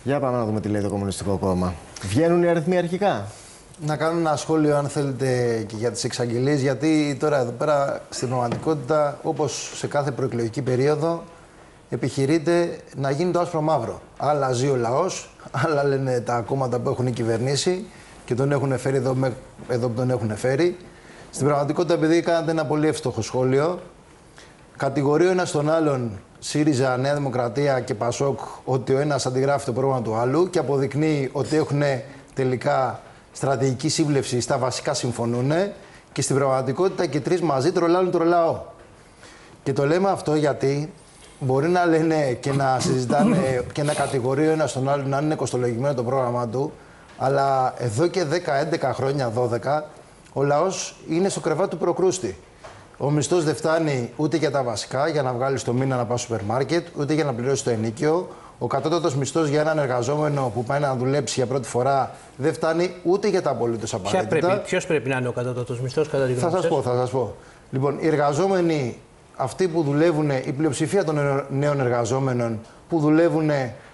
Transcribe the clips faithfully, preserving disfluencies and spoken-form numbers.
Για πάμε να δούμε τι λέει το Κομμουνιστικό Κόμμα. Βγαίνουν οι αριθμοί αρχικά. Να κάνω ένα σχόλιο, αν θέλετε, και για τις εξαγγελίες, γιατί τώρα εδώ πέρα στην πραγματικότητα, όπως σε κάθε προεκλογική περίοδο, επιχειρείται να γίνει το άσπρο μαύρο. Άλλα ζει ο λαός, άλλα λένε τα κόμματα που έχουν κυβερνήσει και τον έχουν φέρει εδώ, εδώ που τον έχουν φέρει. Στην πραγματικότητα, επειδή κάνατε ένα πολύ εύστοχο σχόλιο, κατηγορεί ο ένας τον άλλον, ΣΥΡΙΖΑ, Νέα Δημοκρατία και ΠΑΣΟΚ, ότι ο ένας αντιγράφει το πρόγραμμα του άλλου και αποδεικνύει ότι έχουν τελικά στρατηγική σύμβλεψη, στα βασικά συμφωνούν και στην πραγματικότητα και τρεις μαζί τρολάρουν το λαό. Και το λέμε αυτό γιατί μπορεί να λένε και να συζητάνε και να κατηγορεί ο ένας τον άλλον να είναι κοστολογημένο το πρόγραμμα του, αλλά εδώ και δέκα έντεκα χρόνια, δώδεκα, ο λαός είναι στο κρεβάτι του προκρούστη. Ο μισθός δεν φτάνει ούτε για τα βασικά, για να βγάλεις το μήνα να πας στο σούπερ μάρκετ, ούτε για να πληρώσεις το ενοίκιο. Ο κατώτατος μισθός για έναν εργαζόμενο που πάει να δουλέψει για πρώτη φορά δεν φτάνει ούτε για τα απολύτως απαραίτητα. Ποιος πρέπει να είναι ο κατώτατος μισθός, κατά τη γνώμη σας? Θα σας πω, θα σας πω. Λοιπόν, οι εργαζόμενοι, αυτοί που δουλεύουν, η πλειοψηφία των νέων εργαζόμενων που δουλεύουν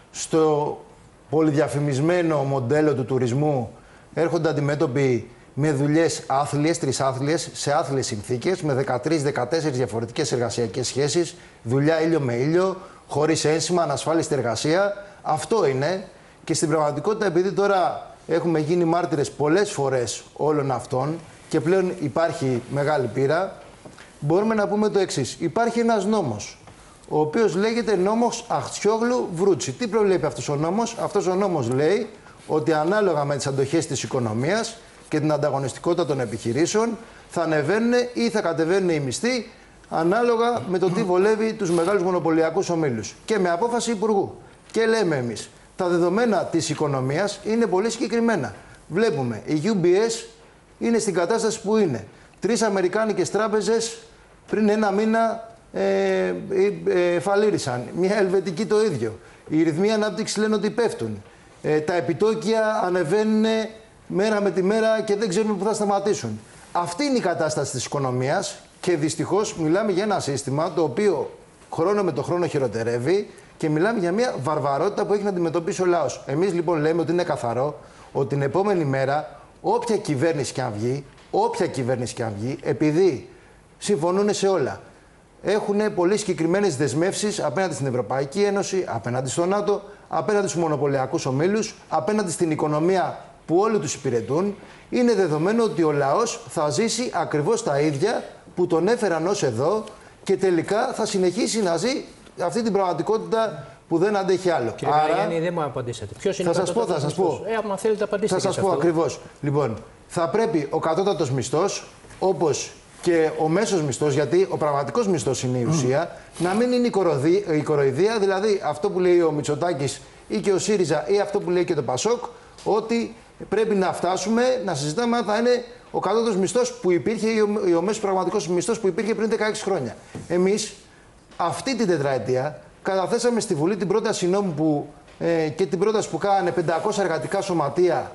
στο πολυδιαφημισμένο μοντέλο του τουρισμού, έρχονται αντιμέτωποι με δουλειές άθλιες, τρισάθλιες, σε άθλιες συνθήκες, με δεκατρείς δεκατέσσερις διαφορετικές εργασιακές σχέσεις, δουλειά ήλιο με ήλιο, χωρίς ένσημα, ανασφάλιστη εργασία. Αυτό είναι. Και στην πραγματικότητα, επειδή τώρα έχουμε γίνει μάρτυρες πολλές φορές όλων αυτών και πλέον υπάρχει μεγάλη πείρα, μπορούμε να πούμε το εξής. Υπάρχει ένας νόμος, ο οποίος λέγεται νόμος Αχτσιόγλου Βρούτσι. Τι προβλέπει αυτός ο νόμος? Αυτός ο νόμος λέει ότι ανάλογα με τις αντοχές της οικονομίας και την ανταγωνιστικότητα των επιχειρήσεων θα ανεβαίνουν ή θα κατεβαίνουν οι μισθοί ανάλογα με το τι βολεύει τους μεγάλους μονοπωλιακούς ομίλους. Και με απόφαση Υπουργού. Και λέμε εμείς, τα δεδομένα της οικονομίας είναι πολύ συγκεκριμένα. Βλέπουμε, η γιου μπι ες είναι στην κατάσταση που είναι. Τρεις αμερικάνικες τράπεζες πριν ένα μήνα ε, ε, ε, φαλήρισαν. Μια ελβετική το ίδιο. Οι ρυθμοί ανάπτυξης λένε ότι πέφτουν. Ε, τα επιτόκια ανεβαίνουν μέρα με τη μέρα και δεν ξέρουμε πού θα σταματήσουν. Αυτή είναι η κατάσταση της οικονομίας και δυστυχώς μιλάμε για ένα σύστημα το οποίο χρόνο με το χρόνο χειροτερεύει και μιλάμε για μια βαρβαρότητα που έχει να αντιμετωπίσει ο λαός. Εμείς λοιπόν λέμε ότι είναι καθαρό ότι την επόμενη μέρα όποια κυβέρνηση και αν βγει, όποια κυβέρνηση και αν βγει, επειδή συμφωνούν σε όλα, έχουν πολύ συγκεκριμένες δεσμεύσεις απέναντι στην Ευρωπαϊκή Ένωση, απέναντι στο ΝΑΤΟ, απέναντι στους μονοπωλιακούς ομίλους, απέναντι στην οικονομία που όλοι τους υπηρετούν, είναι δεδομένο ότι ο λαός θα ζήσει ακριβώς τα ίδια που τον έφεραν ως εδώ και τελικά θα συνεχίσει να ζει αυτή την πραγματικότητα που δεν αντέχει άλλο. Κύριε Καραγιάννη, δεν μου απαντήσατε. Ποιος είναι θα ο σας πω, θα σας πω. Ε, άμα θέλετε απαντήστε. Θα σας πω ακριβώς. Λοιπόν, θα πρέπει ο κατώτατος μισθός, όπως και ο μέσος μισθός, γιατί ο πραγματικός μισθός είναι η ουσία, mm. να μην είναι η κοροϊδία, δηλαδή αυτό που λέει ο Μητσοτάκης ή και ο ΣΥΡΙΖΑ ή αυτό που λέει και το ΠΑΣΟΚ, ότι πρέπει να φτάσουμε να συζητάμε αν θα είναι ο κατώτατος μισθός που υπήρχε ή ο, ο μέσος πραγματικός μισθός που υπήρχε πριν δεκαέξι χρόνια. Εμείς αυτή την τετραετία καταθέσαμε στη Βουλή την πρόταση νόμου που, ε, και την πρόταση που κάνανε πεντακόσια εργατικά σωματεία,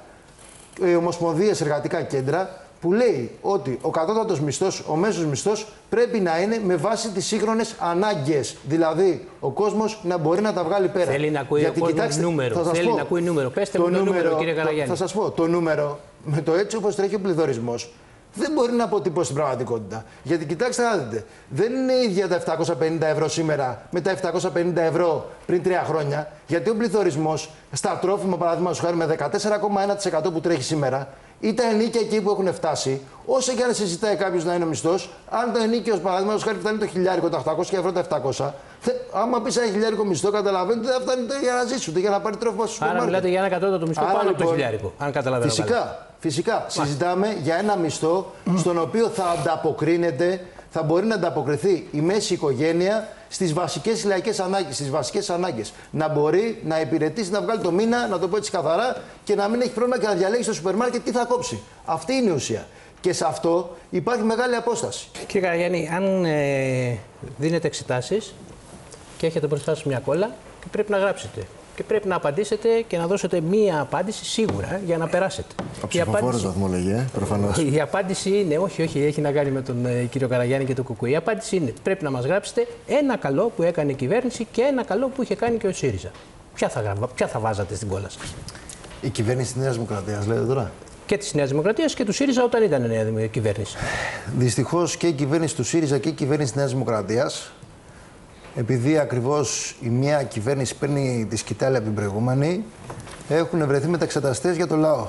ε, ομοσπονδίες, εργατικά κέντρα, που λέει ότι ο κατώτατος μισθός, ο μέσος μισθός πρέπει να είναι με βάση τις σύγχρονες ανάγκες. Δηλαδή, ο κόσμος να μπορεί να τα βγάλει πέρα. Θέλει να ακούει Γιατί, ο κοιτάξτε, νούμερο. Θέλει πω, να ακούει νούμερο. Πέστε το μου το νούμερο, νούμερο, κύριε Καραγιάννη. Θα σας πω, το νούμερο, με το έτσι όπως τρέχει ο πληθωρισμός, δεν μπορεί να αποτυπώσει την πραγματικότητα. Γιατί κοιτάξτε να δείτε, δεν είναι ίδια τα επτακόσια πενήντα ευρώ σήμερα με τα επτακόσια πενήντα ευρώ πριν τρία χρόνια. Γιατί ο πληθωρισμός στα τρόφιμα, παραδείγματος χάρη, με δεκατέσσερα κόμμα ένα τοις εκατό που τρέχει σήμερα, ή τα ενίκια εκεί που έχουν φτάσει, όσο και αν συζητάει κάποιος να είναι ο μισθός, αν το ενίκιο, παραδείγματος χάρη, φτάνει το χιλιάρικο, τα οκτακόσια ευρώ, τα επτακόσια, θε, άμα πει ένα χιλιάρικο μισθό, καταλαβαίνετε, δεν θα φτάνει για να ζήσει, ούτε για να πάρει τρόφιμα στο σπίτι. Άρα μιλάτε για ένα κατώτατο μισθό πάνω λοιπόν, από το χιλιάρικο, αν καταλαβαίνω. Φυσικά, καλά. φυσικά. Μάλιστα. Συζητάμε για ένα μισθό στον οποίο θα ανταποκρίνεται, θα μπορεί να ανταποκριθεί η μέση οικογένεια στις βασικές λαϊκές ανάγκες, στις βασικές ανάγκες. Να μπορεί να υπηρετήσει, να βγάλει το μήνα, να το πω έτσι καθαρά, και να μην έχει πρόβλημα και να διαλέγει στο σούπερ μάρκετ τι θα κόψει. Αυτή είναι η ουσία. Και σε αυτό υπάρχει μεγάλη απόσταση. Κύριε Καραγιάννη, αν ε, δίνετε εξετάσεις και έχετε μπροστά σας μια κόλλα και πρέπει να γράψετε. Και πρέπει να απαντήσετε και να δώσετε μία απάντηση σίγουρα για να περάσετε. Ο ψηφοφόρος βαθμολογεί, ε, προφανώς. Η απάντηση είναι, όχι, όχι, έχει να κάνει με τον ε, κύριο Καραγιάννη και το Κουκουέ. Η απάντηση είναι, πρέπει να μας γράψετε ένα καλό που έκανε η κυβέρνηση και ένα καλό που είχε κάνει και ο ΣΥΡΙΖΑ. ποια θα, ποια θα βάζατε στην κόλλα σας? Η κυβέρνηση της Νέας Δημοκρατίας, λέτε τώρα. Και της Νέας Δημοκρατίας και του ΣΥΡΙΖΑ όταν ήταν η νέα κυβέρνηση. Δυστυχώς και η κυβέρνηση του ΣΥΡΙΖΑ και η κυβέρνηση της Νέας Δημοκρατίας, επειδή ακριβώς η μία κυβέρνηση παίρνει τη σκητάλη από την προηγούμενη, έχουν βρεθεί μεταξεταστές για το λαό.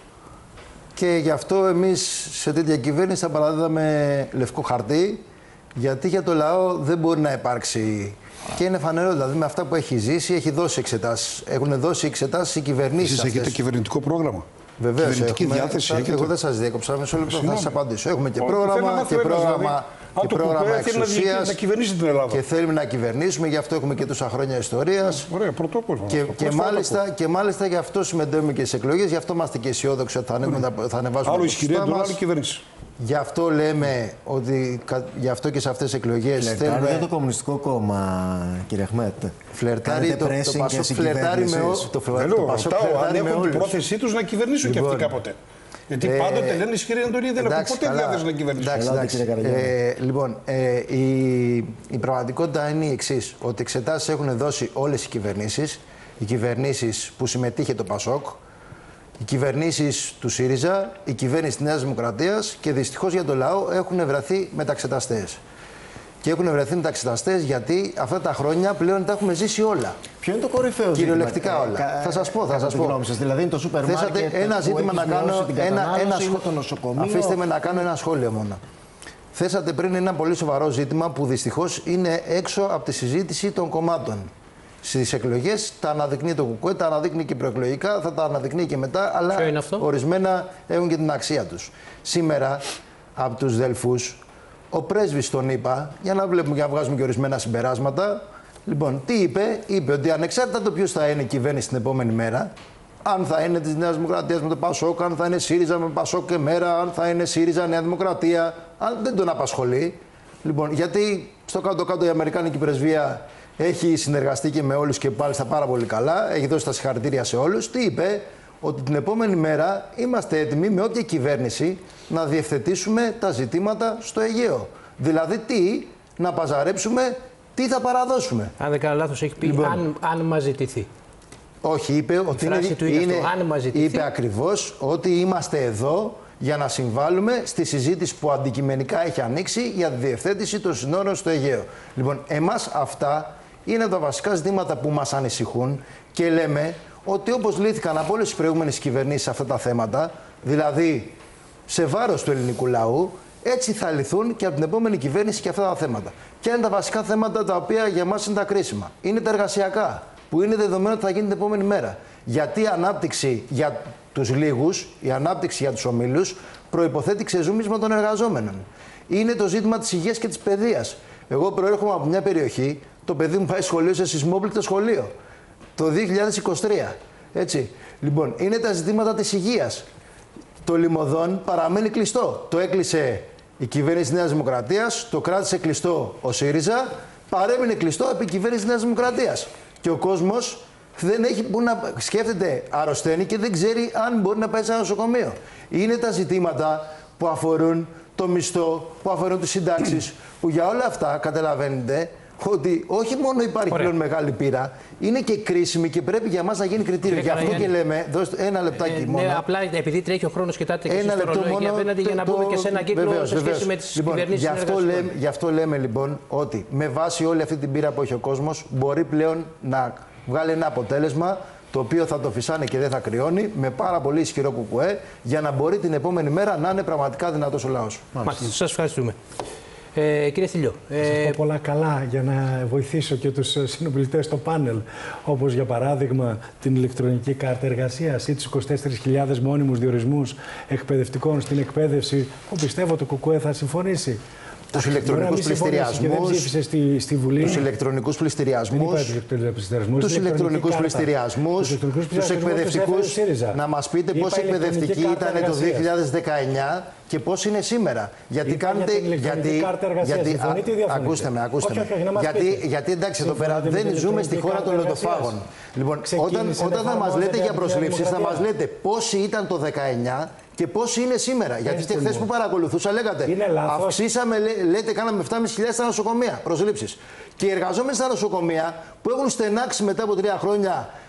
Και γι' αυτό εμείς σε τέτοια κυβέρνηση θα παραδίδαμε λευκό χαρτί, γιατί για το λαό δεν μπορεί να υπάρξει. Και είναι φανερό, δηλαδή με αυτά που έχει ζήσει, έχει δώσει εξετάσεις. Έχουν δώσει εξετάσεις οι κυβερνήσεις. Εσείς έχετε κυβερνητικό πρόγραμμα? Βεβαίως. Κυβερνητική έχουμε, διάθεση θα, έχετε? Εγώ δεν σας διέκοψα, μισό λεπτό θα σας απαντήσω. Έχουμε και Ο, πρόγραμμα και πρόγραμμα, δηλαδή, και πρόγραμμα εξουσίας. Να κυβερνήσει την Ελλάδα. Και θέλουμε να κυβερνήσουμε, γι' αυτό έχουμε και τόσα χρόνια ιστορίας. Ωραία, πρωτόκοσμο. Και, και, μάλιστα, και μάλιστα γι' αυτό συμμετέχουμε και στις εκλογές, γι' αυτό είμαστε και αισιόδοξοι ότι θα, ανέβουμε, θα ανεβάσουμε άλλο το ισχυρή εντολή, άλλη κυβέρνηση. Γι' αυτό λέμε ότι γι' αυτό και σε αυτές τις εκλογές θέλουμε... Φλερτάρει το Κομμουνιστικό Κόμμα, κύριε Αχμέτ. Φλερτάρει το, το Πασόκ φλερτάρει με όλους. Το Πασόκ φλερτάρει με όλους. Την πρόθεσή τους να κυβερνήσουν λοιπόν, και αυτοί κάποτε. Γιατί ε, πάντοτε λένε ισχυρή εντολή, δεν έχουν ποτέ διάθεση να κυβερνήσουν. Εντάξει, εντάξει. Ε, λοιπόν, ε, η, η πραγματικότητα είναι η εξής. Ότι εξετάσεις έχουν δώσει όλες οι κυβερνήσεις. Οι κυβερνήσεις που συμμετείχε το Πασόκ, οι κυβερνήσεις του ΣΥΡΙΖΑ, η κυβέρνηση της Νέας Δημοκρατίας και δυστυχώς για το λαό έχουν βρεθεί μεταξεταστές. Και έχουν βρεθεί μεταξεταστές γιατί αυτά τα χρόνια πλέον τα έχουμε ζήσει όλα. Ποιο είναι το κορυφαίο ζήτημα? Κυριολεκτικά όλα. Ε, θα σας πω, θα σας πω. Σας, δηλαδή είναι το σούπερ μάρκετ ένα ζήτημα να κάνω. Ένα, ένα είναι το νοσοκομείο. Αφήστε με να κάνω ένα σχόλιο μόνο. Θέσατε πριν ένα πολύ σοβαρό ζήτημα που δυστυχώς είναι έξω από τη συζήτηση των κομμάτων. Στις εκλογές τα αναδεικνύει το ΚΚΕ, τα αναδεικνύει και προεκλογικά, θα τα αναδεικνύει και μετά, αλλά ορισμένα έχουν και την αξία τους. Σήμερα, από τους Δελφούς, ο πρέσβης τον είπα, για να βλέπουμε και να βγάζουμε και ορισμένα συμπεράσματα. Λοιπόν, τι είπε? Είπε ότι ανεξάρτητα το ποιος θα είναι η κυβέρνηση την επόμενη μέρα, αν θα είναι της Νέας Δημοκρατίας με το Πασόκ, αν θα είναι ΣΥΡΙΖΑ με Πασόκ και μέρα, αν θα είναι ΣΥΡΙΖΑ Νέα Δημοκρατία, αν δεν τον απασχολεί. Λοιπόν, γιατί στο κάτω-κάτω η Αμερικάνικη πρεσβεία έχει συνεργαστεί και με όλους και πάλι στα πάρα πολύ καλά, έχει δώσει τα συγχαρητήρια σε όλους. Τι είπε? Ότι την επόμενη μέρα είμαστε έτοιμοι με όποια κυβέρνηση να διευθετήσουμε τα ζητήματα στο Αιγαίο. Δηλαδή τι, να παζαρέψουμε, τι θα παραδώσουμε. Αν δεν κάνω λάθος, έχει πει λοιπόν, αν, αν μας ζητηθεί. Όχι, είπε ότι είναι, είναι, αυτό, είπε ακριβώς ότι είμαστε εδώ για να συμβάλλουμε στη συζήτηση που αντικειμενικά έχει ανοίξει για τη διευθέτηση των συνόρων στο Αιγαίο. Λοιπόν, εμάς αυτά είναι τα βασικά ζητήματα που μας ανησυχούν και λέμε ότι όπως λύθηκαν από όλες τις προηγούμενες κυβερνήσεις αυτά τα θέματα, δηλαδή σε βάρος του ελληνικού λαού, έτσι θα λυθούν και από την επόμενη κυβέρνηση και αυτά τα θέματα. Και είναι τα βασικά θέματα τα οποία για μας είναι τα κρίσιμα. Είναι τα εργασιακά, που είναι δεδομένο ότι θα γίνει την επόμενη μέρα. Γιατί η ανάπτυξη για τους λίγους, η ανάπτυξη για τους ομίλους, προϋποθέτει ξεζούμισμα των εργαζόμενων. Είναι το ζήτημα της υγείας και της παιδείας. Εγώ προέρχομαι από μια περιοχή, το παιδί μου πάει σχολείο σε σεισμόπληκτο σχολείο. Το δύο χιλιάδες είκοσι τρία. Έτσι. Λοιπόν, είναι τα ζητήματα της υγείας. Το Λιμωδόν παραμένει κλειστό. Το έκλεισε η κυβέρνηση της Νέας Δημοκρατίας, το κράτησε κλειστό ο ΣΥΡΙΖΑ, παρέμεινε κλειστό επί κυβέρνηση της Νέας Δημοκρατίας. Και ο κόσμος δεν έχει που να σκέφτεται, αρρωσταίνει και δεν ξέρει αν μπορεί να πάει σε ένα νοσοκομείο. Είναι τα ζητήματα που αφορούν το μισθό, που αφορούν τις συντάξεις, που για όλα αυτά καταλαβαίνετε ότι όχι μόνο υπάρχει Ωραία. πλέον μεγάλη πείρα, είναι και κρίσιμη και πρέπει για μας να γίνει κριτήριο. Γι' αυτό και λέμε, δώστε ένα λεπτάκι ε, μόνο. Ναι, απλά επειδή τρέχει ο χρόνος, κοιτάτε και εσείς το ρολόι απέναντι για να μπούμε και σε ένα κύκλο βεβαίως, σε σχέση βεβαίως. με τις λοιπόν, κυβερνήσεις. Γι' αυτό, λέμε, γι' αυτό λέμε λοιπόν ότι με βάση όλη αυτή την πείρα που έχει ο κόσμος, μπορεί πλέον να βγάλει ένα αποτέλεσμα το οποίο θα το φυσάνε και δεν θα κρυώνει, με πάρα πολύ ισχυρό ΚΚΕ, για να μπορεί την επόμενη μέρα να είναι πραγματικά δυνατός ο λαός. Σας ευχαριστούμε. Ε, κύριε Θηλιό. Θα σας πω πολλά καλά για να βοηθήσω και τους συνομιλητές στο πάνελ. Όπως για παράδειγμα την ηλεκτρονική κάρτα εργασίας ή τους είκοσι τέσσερις χιλιάδες μόνιμους διορισμούς εκπαιδευτικών στην εκπαίδευση, που πιστεύω το ΚΚΕ θα συμφωνήσει. Τους ηλεκτρονικούς πληστηριασμούς, στη, στη Βουλή. τους ηλεκτρονικούς πληστηριασμούς, τους ηλεκτρονικούς πληστηριασμούς, τους εκπαιδευτικούς. Να μας πείτε πόσοι εκπαιδευτικοί ήταν το δύο χιλιάδες δεκαεννιά και πώς είναι σήμερα. Γιατί κάνετε. Γιατί, γιατί, ακούστε με, ακούστε με. Γιατί, γιατί εντάξει, εδώ πέρα δεν ζούμε στη χώρα των λοντοφάγων. Λοιπόν, όταν, όταν θα μας λέτε για προσλήψεις, θα μας λέτε πόσοι ήταν το δεκαεννιά και πώς είναι σήμερα. Γιατί και χθες που παρακολουθούσα λέγατε, αυξήσαμε, λέ, λέτε, κάναμε επτά χιλιάδες πεντακόσια στα νοσοκομεία προσλήψεις. Και οι εργαζόμενοι στα νοσοκομεία που έχουν στενάξει μετά από τρία χρόνια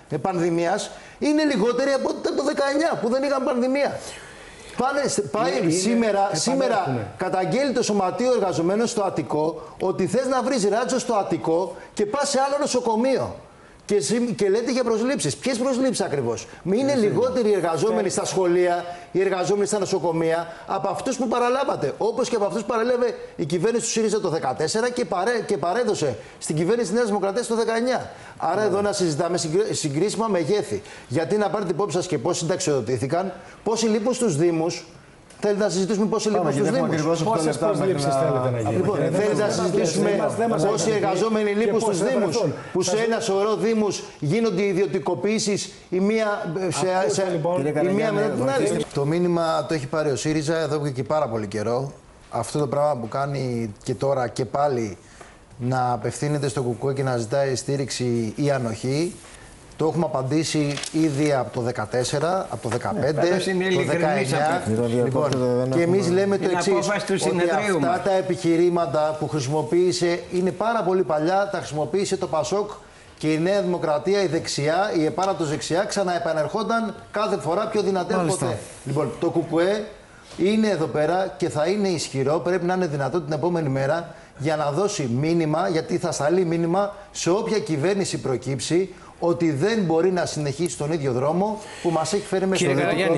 πανδημίας είναι λιγότεροι από ό,τι ήταν το δεκαεννιά που δεν είχαν πανδημία. Πάνε, πάει είναι, σήμερα, είναι, σήμερα καταγγέλει το Σωματείο Εργαζομένων στο Αττικό ότι θες να βρεις ράτσο στο Αττικό και πας σε άλλο νοσοκομείο. Και, και λέτε για προσλήψεις. Ποιες προσλήψεις ακριβώς? Μην είναι λιγότεροι οι εργαζόμενοι στα σχολεία, οι εργαζόμενοι στα νοσοκομεία από αυτούς που παραλάβατε. Όπως και από αυτούς που παρέλαβε η κυβέρνηση του ΣΥΡΙΖΑ το δύο χιλιάδες δεκατέσσερα και, παρέ, και παρέδωσε στην κυβέρνηση της Νέας Δημοκρατίας το δύο χιλιάδες δεκαεννιά. Άρα εδώ να συζητάμε συγκρίσιμα μεγέθη. Γιατί να πάρετε υπόψη σας και πώς συνταξιοδοτήθηκαν, πόσοι λείπουν στους Δήμους. Θέλετε να συζητήσουμε πόσοι λείπουν στους Δήμους? Πόσες προσλήψεις θέλετε να γίνουν? Λοιπόν, θέλετε να συζητήσουμε πόσοι εργαζόμενοι λείπουν στους Δήμους? Που σε ένα σωρό Δήμους γίνονται ιδιωτικοποιήσεις η μία μετά την άλλη. Το μήνυμα το έχει πάρει ο ΣΥΡΙΖΑ εδώ και πάρα πολύ καιρό. Αυτό το πράγμα που κάνει και τώρα και πάλι να απευθύνεται στο ΚΚΕ και να ζητάει στήριξη ή ανοχή. Το έχουμε απαντήσει ήδη από το δύο χιλιάδες δεκατέσσερα, από το δύο χιλιάδες δεκαπέντε, ναι, το δύο χιλιάδες δεκαεννιά. Λοιπόν, και εμείς λέμε το εξής, ότι αυτά τα επιχειρήματα που χρησιμοποίησε είναι πάρα πολύ παλιά, τα χρησιμοποίησε το ΠΑΣΟΚ και η Νέα Δημοκρατία, η δεξιά, η επάνατος δεξιά, ξαναεπανερχόταν κάθε φορά πιο δυνατή από ποτέ. Λοιπόν, το ΚΚΕ είναι εδώ πέρα και θα είναι ισχυρό, πρέπει να είναι δυνατό την επόμενη μέρα για να δώσει μήνυμα, γιατί θα σταλεί μήνυμα σε όποια κυβέρνηση προκύψει, ότι δεν μπορεί να συνεχίσει τον ίδιο δρόμο που μας έχει φέρει μέσα στο